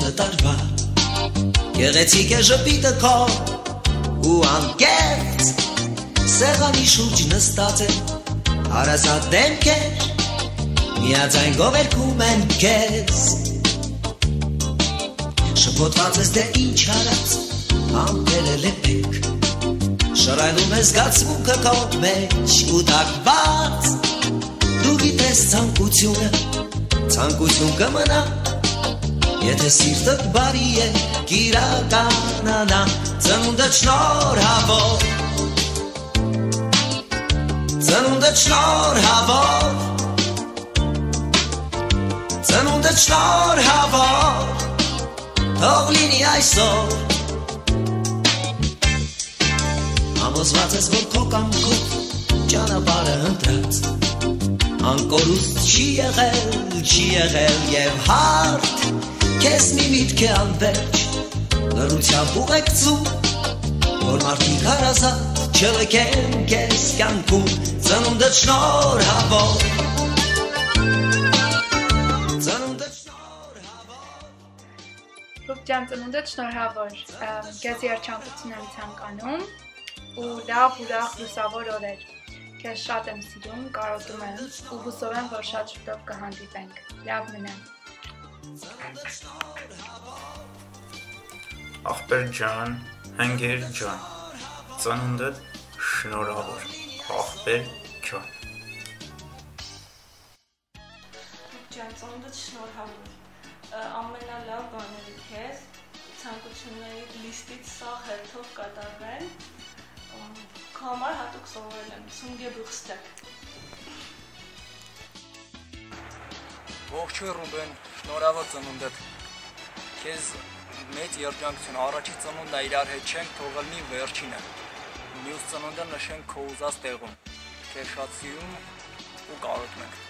8 տարվա Գեղեցիկ է ժպիտը քո ու անկեղծ Սեղանի շուրջ նստած է հարազատ դեմքեր Միաձայն գովերքում են քեզ Շփոթված ես դե ինչ արած Ամպել է լեպեք Շռայլում է զգացմունքը քո մեջ ու տակված Դու գիտես ցանկությունը Ցանկություն կմնա Եթե սիրտդ բարի է կիրականանա Ծնունդդ շնորհավոր Ծնունդդ շնորհավոր Ծնունդդ շնորհավոր Թող լինի այսօր Համոզված ես որ քո կամքով ճանապարհը ընտրած Անկորուստ չի եղել և հարդ Քեզ մի միտք է անվերջ լռությամբ ուղեկցում Որ մարդիկ հարազատ չլքեն քեզ կյանքում Ծնունդդ շնորհավոր Ծնունդդ շնորհավոր Ռուբջան ծնունդդ շնորհավոր Քեզ երջանկություն եմ ցանկանում ու լավ ուրախ լուսավոր օրեր Քեզ շատ եմ սիրում, կարոտում եմ ու հուսով եմ, որ շատ շուտով կհանդիպենք։ Լավ մնա։ Ախպեր ջան, հանգեր ջան, ծնունդդ շնորհավոր, ախպեր ջան։ Ջան, ծնունդդ շնորհավոր, ամենալավ բաները քեզ, ցանկությունների լիստից սաղ հերթով կատարվեն Քո համար հատուկ սովորել եմ, Սունգեբուխստակ Ողջույն Ռուբեն, շնորհավոր ծնունդդ Քեզ մեծ երջանկություն, առաջի ծնունդը իրար հետ չենք թողնի վերջինը Մյուս ծնունդը նշենք քո ուզած տեղում Քեզ շատ սիրում ու կարոտում ենք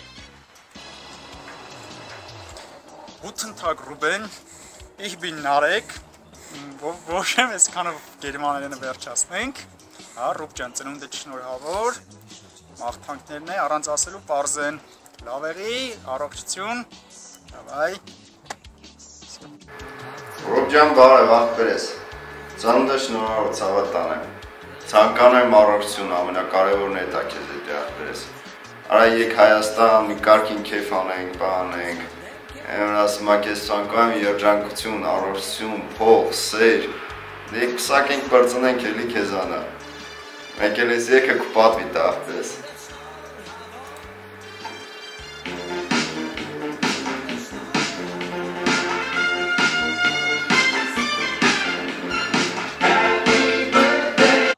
Guten Tag Ruben, ich bin Narek Ողջեմ ես կանով գերմաներենը վերջացնենք Ռուբջան ծնունդդ շնորհավոր Մաղթանքներն է առանց ասելու պարզ են Լավերի, առողջություն Davai Ռուբջան բարև ախպեր ես Ծնունդդ շնորհավոր ցավը տանեմ Ցանկանում առողջություն ամենակարևորն է դա քեզ հետ ախպեր ես Արա եկ Հայաստան մի կարգին քեֆ անենք, բանենք Եմ ասում ակես ցանկանում երջանկություն, առողջություն, փող, սեր Դեք պսակ ենք բրծնենք էլի քեզանա Մենք էլ ես եկը կու պատվի տա ախպեր ես